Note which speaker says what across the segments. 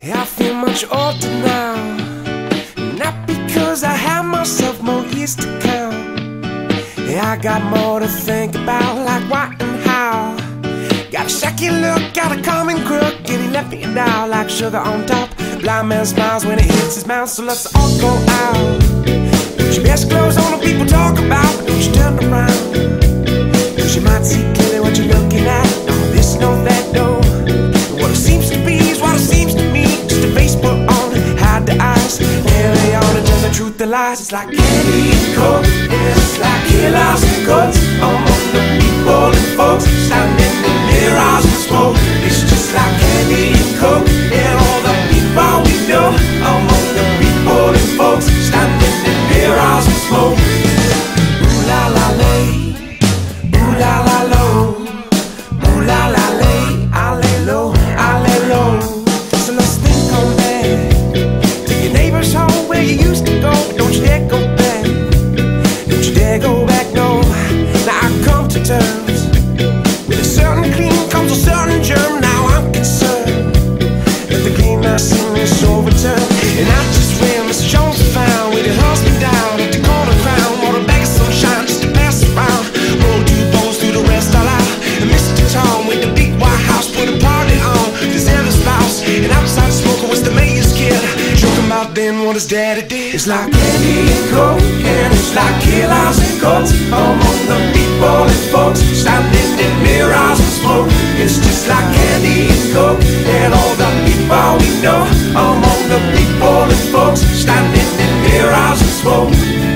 Speaker 1: I feel much older now, not because I have myself more years to count. I got more to think about, like what and how. Got a shaky look, got a common crook, and he left me down like sugar on top. Blind man smiles when it hits his mouth, so let's all go out. Put your best clothes on, the people talk about, but don't you turn around, cause you might see clearly what you're looking at. No this, no that, no. What it seems to be is what it seems to me. Just a face put on, hide the eyes. There they are to tell the truth, the lies. It's like candy and coke, and it's like killers and cuts among the people and folks standing in mirrors and smoke. It's just like candy and coke, and all the people we know among the people and folks standing in mirrors and smoke. Ooh la la lay, ooh la la low, ooh la la lay, I lay low, I lay low. So let's think on that. To your neighbor's home where you used to go, but don't you dare go back. Don't you dare go back, no. Now I come to terms with a certain clean comes a certain germ. Now I'm concerned that the clean I seen is overturned. And I just ran Mr. Jones found with his husband down at the corner crown. What a bag of sunshine just to pass around. Roll two bones through the rest all out. And Mr. Tom with the big white house put a party on. His other spouse and outside smoking was the mayor's kid. Joking about then what his daddy did. It's like candy and coke, and it's like killers and cuts among the people and folks standing in mirrors and smoke. It's just like candy and coke, and all the people we know among the people and folks standing in mirrors and smoke.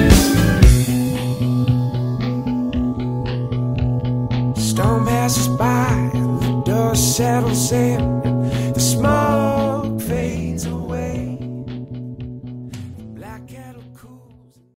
Speaker 1: Storm passes by and the dust settles in, the smoke fades away. Black cattle cool.